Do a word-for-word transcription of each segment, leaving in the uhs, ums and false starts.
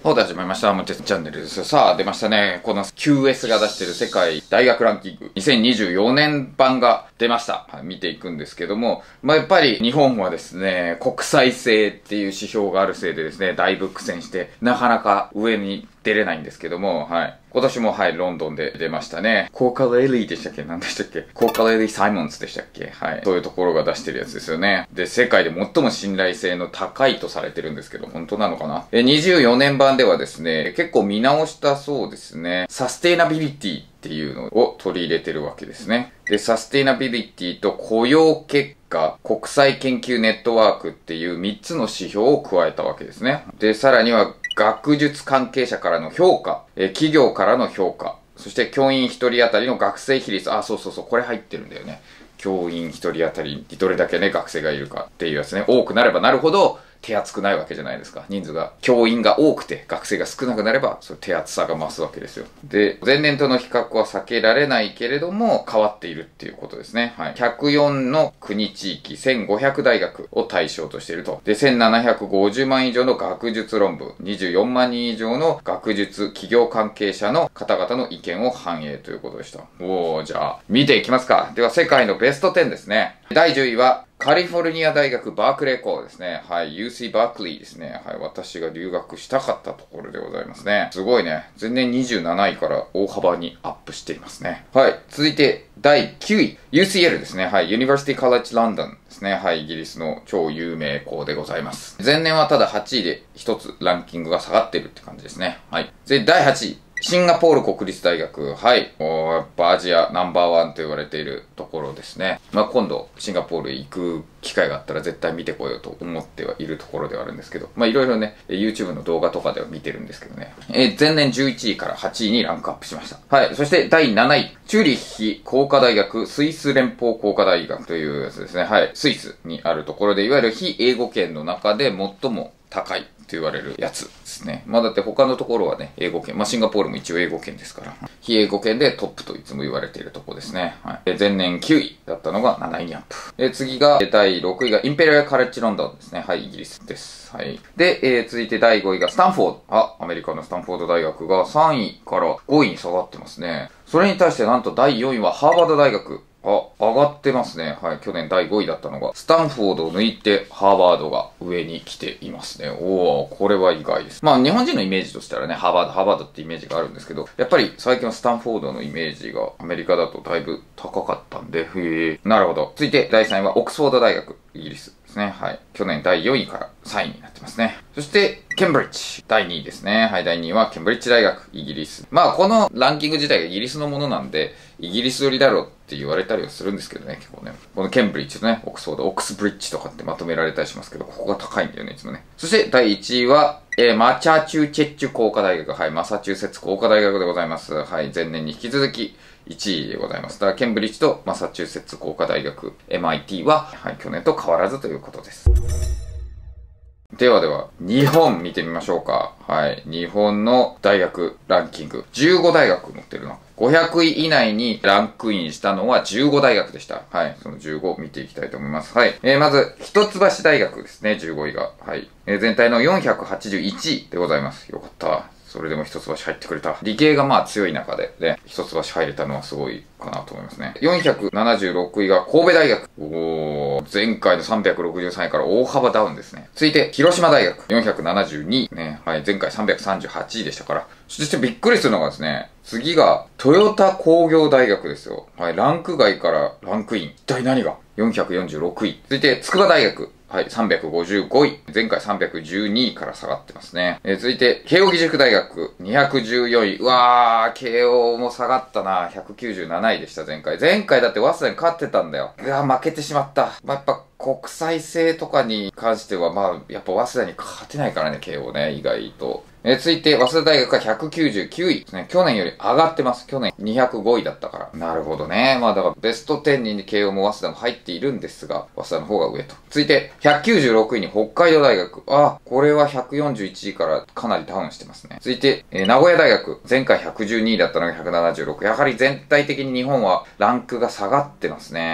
ほうで始まりました。もちチャンネルです。さあ、出ましたね。この キューエス が出している世界大学ランキングにせんにじゅうよねん版が出ました。はい、見ていくんですけども、まあ、やっぱり日本はですね、国際性っていう指標があるせいでですね、だいぶ苦戦して、なかなか上に出れないんですけども、はい。今年もはい、ロンドンで出ましたね。コーカレリーでしたっけ？何でしたっけ？コーカレリー・サイモンズでしたっけ？はい。そういうところが出してるやつですよね。で、世界で最も信頼性の高いとされてるんですけど、本当なのかな？え、にじゅうよねん版ではですね、結構見直したそうですね。サステイナビリティっていうのを取り入れてるわけですね。で、サステイナビリティと雇用結果、国際研究ネットワークっていうみっつの指標を加えたわけですね。で、さらには学術関係者からの評価、え企業からの評価、そして教員一人当たりの学生比率、あ、そうそうそう、これ入ってるんだよね。教員一人当たりにどれだけね、学生がいるかっていうやつね。多くなればなるほど、手厚くないわけじゃないですか。人数が、教員が多くて学生が少なくなれば、それ手厚さが増すわけですよ。で、前年との比較は避けられないけれども、変わっているっていうことですね。はい。ひゃくよんの国地域、せんごひゃく大学を対象としていると。で、せんななひゃくごじゅうまん以上の学術論文、にじゅうよんまんにん以上の学術企業関係者の方々の意見を反映ということでした。おー、じゃあ、見ていきますか。では、世界のベストじゅうですね。だいじゅういは、カリフォルニア大学バークレー校ですね。はい。ユーシー バークリーですね。はい。私が留学したかったところでございますね。すごいね。前年にじゅうなないから大幅にアップしていますね。はい。続いて、だいきゅうい。ユーシーエル ですね。はい。University College London ですね。はい。イギリスの超有名校でございます。前年はただはちいで一つランキングが下がってるって感じですね。はい。で、だいはちい。シンガポール国立大学。はい。もう、やっぱアジアナンバーワンと言われているところですね。まあ、今度、シンガポールへ行く機会があったら絶対見てこようと思ってはいるところではあるんですけど、まあ、いろいろね、YouTube の動画とかでは見てるんですけどね。えー、前年じゅういちいからはちいにランクアップしました。はい。そして、だいなない。チューリッヒ工科大学、スイス連邦工科大学というやつですね。はい。スイスにあるところで、いわゆる非英語圏の中で最も高いと言われるやつですね。まあだって他のところはね、英語圏。まあシンガポールも一応英語圏ですから。非英語圏でトップといつも言われているところですね。はい。前年きゅういだったのがなないにアップ。え次が、だいろくいがインペリアルカレッジロンドンですね。はい、イギリスです。はい。で、えー、続いてだいごいがスタンフォード。あ、アメリカのスタンフォード大学がさんいからごいに下がってますね。それに対してなんとだいよんいはハーバード大学。あ、上がってますね。はい。去年だいごいだったのが、スタンフォードを抜いて、ハーバードが上に来ていますね。おー、これは意外です。まあ、日本人のイメージとしたらね、ハーバード、ハーバードってイメージがあるんですけど、やっぱり最近はスタンフォードのイメージがアメリカだとだいぶ高かったんで、へー。なるほど。続いてだいさんいはオックスフォード大学、イギリスですね。はい。去年だいよんいからさんいになってますね。そして、ケンブリッジ。だいにいですね。はい。だいにいはケンブリッジ大学、イギリス。まあ、このランキング自体がイギリスのものなんで、イギリス寄りだろうって言われたりはするんですけどね、結構ね。このケンブリッジとね、オックスフォード、オックスブリッジとかってまとめられたりしますけど、ここが高いんだよね、いつもね。そしてだいいちいは、えー、マチャチューチェッチュ工科大学。はい。マサチューセッツ工科大学でございます。はい。前年に引き続き、いちいでございます。だから、ケンブリッジとマサチューセッツ工科大学、エムアイティー は、はい、去年と変わらずということです。ではでは、日本見てみましょうか。はい。日本の大学ランキング。じゅうご大学載ってるな。ごひゃくい以内にランクインしたのはじゅうご大学でした。はい。そのじゅうごを見ていきたいと思います。はい。えー、まず、一橋大学ですね。じゅうごいが。はい。えー、全体のよんひゃくはちじゅういちいでございます。よかった。それでも一橋入ってくれた。理系がまあ強い中でね、一橋入れたのはすごいかなと思いますね。よんひゃくななじゅうろくいが神戸大学。おー、前回のさんびゃくろくじゅうさんいから大幅ダウンですね。続いて、広島大学。よんひゃくななじゅうにい。ね、はい、前回さんびゃくさんじゅうはちいでしたから。そしてびっくりするのがですね、次が、トヨタ工業大学ですよ。はい、ランク外からランクイン。一体何が ?よんひゃくよんじゅうろくい。続いて、筑波大学。はい、さんびゃくごじゅうごい。前回さんびゃくじゅうにいから下がってますね。えー、続いて、慶応義塾大学、にひゃくじゅうよんい。うわー、慶応も下がったな。ひゃくきゅうじゅうなないでした、前回。前回だって早稲田に勝ってたんだよ。うわー、負けてしまった。まあ、やっぱ、国際性とかに関しては、まあ、やっぱ早稲田に勝てないからね、慶応ね、意外と。えー、続いて、早稲田大学がひゃくきゅうじゅうきゅういですね。去年より上がってます。去年にひゃくごいだったから。なるほどね。まあだからベストじゅうに慶応も早稲田も入っているんですが、早稲田の方が上と。続いて、ひゃくきゅうじゅうろくいに北海道大学。あ、これはひゃくよんじゅういちいからかなりダウンしてますね。続いて、えー、名古屋大学。前回ひゃくじゅうにいだったのがひゃくななじゅうろく。やはり全体的に日本はランクが下がってますね。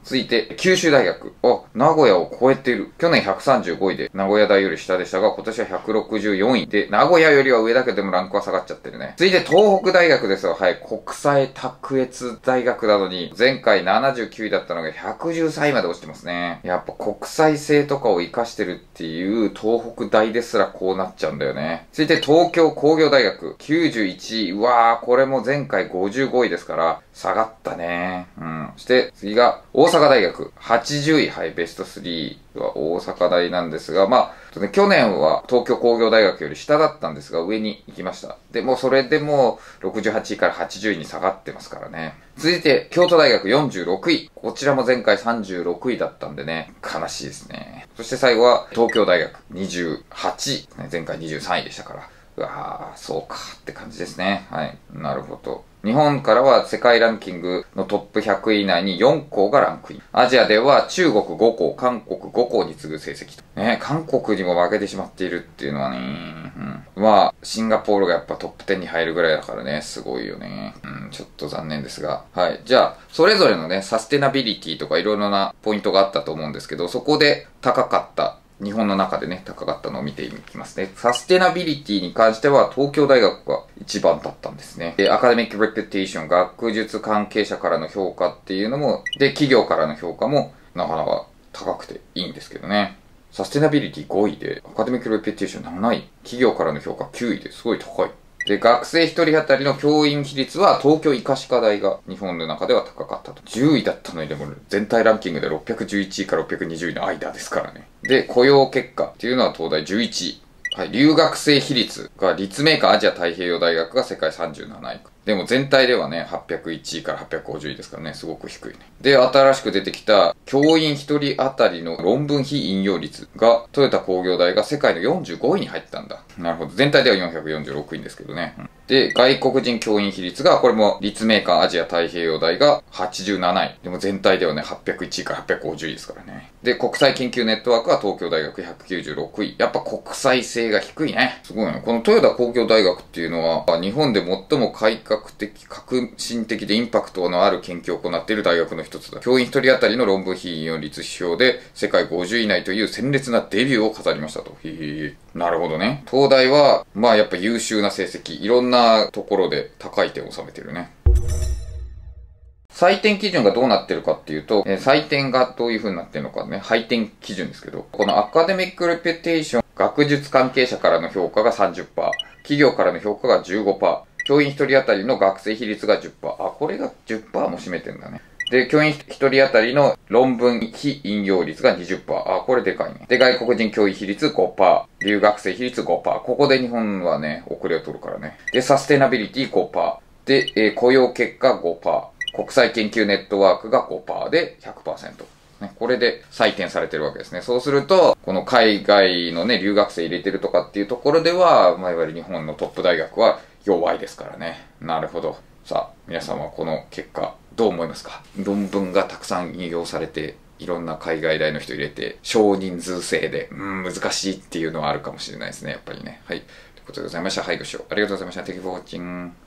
続いて、九州大学。あ、名古屋を超えている。去年ひゃくさんじゅうごいで、名古屋大より下でしたが、今年はひゃくろくじゅうよんいで、名古屋よりは上だけどでもランクは下がっちゃってるね。続いて、東北大学ですよ。はい。国際卓越大学なのに、前回ななじゅうきゅういだったのがひゃくじゅうさんいまで落ちてますね。やっぱ国際性とかを活かしてるっていう東北大ですらこうなっちゃうんだよね。続いて、東京工業大学。きゅうじゅういちい。うわー、これも前回ごじゅうごいですから、下がったね。うん。そして、次が、大阪大学。はちじゅうい。はい、ベストスリーは大阪大なんですが、まあ、ね、去年は東京工業大学より下だったんですが、上に行きました。で、もうそれでもろくじゅうはちいからはちじゅういに下がってますからね。続いて、京都大学よんじゅうろくい。こちらも前回さんじゅうろくいだったんでね、悲しいですね。そして最後は、東京大学にじゅうはちい。前回にじゅうさんいでしたから。うわー、そうかって感じですね。はい。なるほど。日本からは世界ランキングのトップひゃくい以内によんこうがランクイン。アジアでは中国ごこう、韓国ごこうに次ぐ成績と。ね、韓国にも負けてしまっているっていうのはね、うん、まあ、シンガポールがやっぱトップじゅうに入るぐらいだからね、すごいよね。うん、ちょっと残念ですが。はい。じゃあ、それぞれのね、サステナビリティとかいろいろなポイントがあったと思うんですけど、そこで高かった日本の中でね、高かったのを見ていきますね。サステナビリティに関しては、東京大学が一番だったんですね。で、アカデミック・レピュテーション、学術関係者からの評価っていうのも、で、企業からの評価も、なかなか高くていいんですけどね。サステナビリティごいで、アカデミック・レピュテーションなない。企業からの評価きゅういですごい高い。で、学生一人当たりの教員比率は東京医科歯科大が日本の中では高かったと。じゅういだったのにでも全体ランキングでろっぴゃくじゅういちいからろっぴゃくにじゅういの間ですからね。で、雇用結果っていうのは東大じゅういちい。はい、留学生比率が立命館アジア太平洋大学が世界さんじゅうなないい。でも全体ではね、はっぴゃくいちいからはっぴゃくごじゅういですからね、すごく低いね。で、新しく出てきた教員一人当たりの論文非引用率が、トヨタ工業大が世界のよんじゅうごいに入ったんだ。なるほど。全体ではよんひゃくよんじゅうろくいんですけどね。うん、で、外国人教員比率が、これも立命館アジア太平洋大がはちじゅうなないい。でも全体ではね、はっぴゃくいちいからはっぴゃくごじゅういですからね。で、国際研究ネットワークは東京大学ひゃくきゅうじゅうろくい。やっぱ国際性が低いね。すごいね。この豊田工業大学っていうのは、日本で最も改革的、革新的でインパクトのある研究を行っている大学の一つだ。教員一人当たりの論文非引用率指標で世界ごじゅうい以内という鮮烈なデビューを飾りましたと。へへ。なるほどね。東大は、まあやっぱ優秀な成績、いろんなところで高い点を収めてるね。採点基準がどうなってるかっていうと、えー、採点がどういう風になってるのかね、配点基準ですけど、このアカデミックレピュテーション、学術関係者からの評価が さんじゅっパーセント、企業からの評価が じゅうごパーセント、教員一人当たりの学生比率が じゅっパーセント、あ、これが じゅっパーセント も占めてんだね。で、教員一人当たりの論文非引用率が にじゅっパーセント。あ、これでかいね。で、外国人教員比率 ごパーセント。留学生比率 ごパーセント。ここで日本はね、遅れを取るからね。で、サステナビリティ ごパーセント。で、えー、雇用結果 ごパーセント。国際研究ネットワークが ごパーセント で ひゃくパーセント。ね、これで採点されてるわけですね。そうすると、この海外のね、留学生入れてるとかっていうところでは、まあ、いわゆる日本のトップ大学は弱いですからね。なるほど。さあ、皆さんはこの結果、どう思いますか？論文がたくさん引用されて、いろんな海外大の人入れて、少人数制で、うん、難しいっていうのはあるかもしれないですね、やっぱりね。はい。ということでございました。はい、ご視聴ありがとうございました。Thank you for watching.